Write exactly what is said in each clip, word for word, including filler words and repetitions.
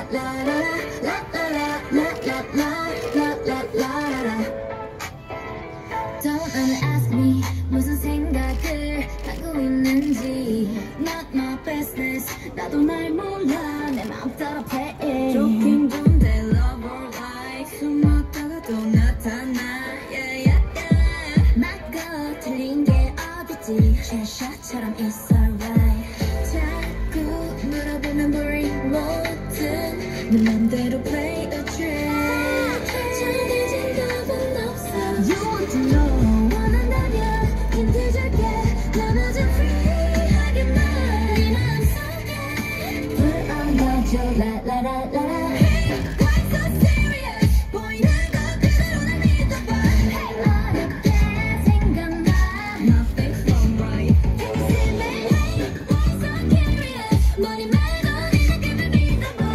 Don't ask me 무슨 생각을 하고 있는지. Not my business. 나도 날 몰라. 내 맘 따라 pay. 좋긴 좋은데 love or life. 숨었다가 또 나타나. Yeah, yeah, yeah. 맞고 틀린 게 어딨지. 샷처럼 it's alright. 자꾸 물어보면 boring 뭐든 내 맘대로 play a trick. 정해진 답은 없어. You want to know. 원한다면 힌트 줄게. 나는 좀 free하게만 네 마음속에 불어넣어줘. 라라라라라. Why so serious? 보이는 거 그대로 날 믿어봐. 어렵게 생각나. Nothing's wrong, right? Can you see me? Why so curious? 머리 말고 네 느낌을 믿어봐.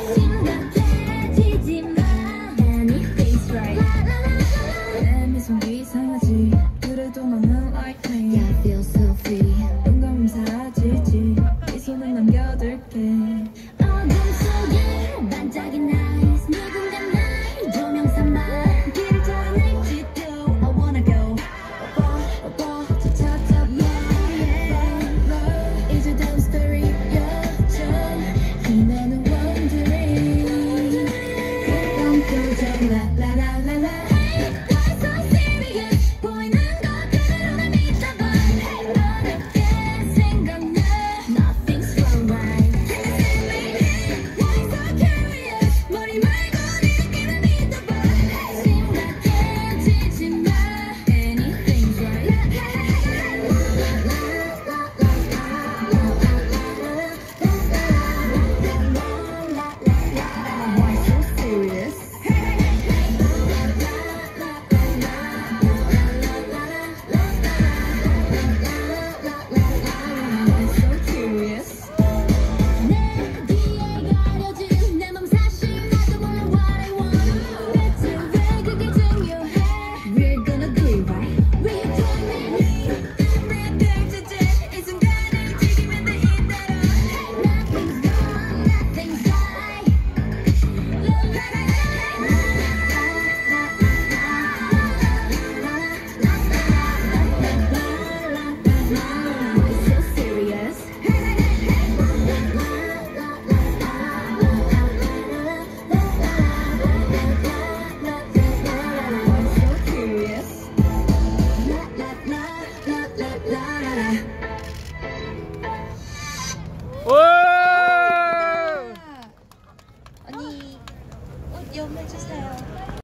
심각해지지 마. Anything's right. 내 미소는 이상하지. 그래도 너는 like me. Yeah, I feel so free. 눈 감으면 사라지지. 이 손은 남겨둘게. 어둠 속에 반짝인 eyes. 누군가 날 조명 삼아. 길을 찾아낼지도 I wanna go. 오빠 오빠 저 찾아. Yeah, yeah. 이제 다음 스토리였죠. 이내는 wondering. 그런 표정 라라라라라. 언니 옷 염해주세요.